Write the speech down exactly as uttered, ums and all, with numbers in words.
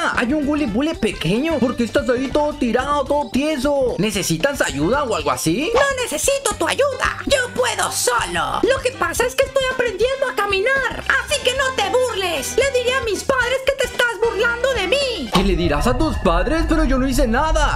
Mira, hay un Gully Bully pequeño. ¿Por qué estás ahí todo tirado, todo tieso? ¿Necesitas ayuda o algo así? No necesito tu ayuda. Yo puedo solo. Lo que pasa es que estoy aprendiendo a caminar. Así que no te burles. Le diré a mis padres que te estás burlando de mí. ¿Qué le dirás a tus padres? Pero yo no hice nada.